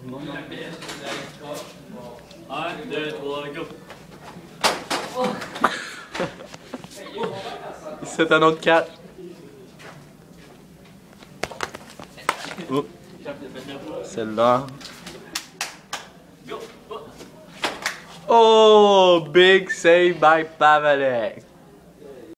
1, 2, 3, go! C'est un autre 4. Celle-là. Oh, big save by Pavelec.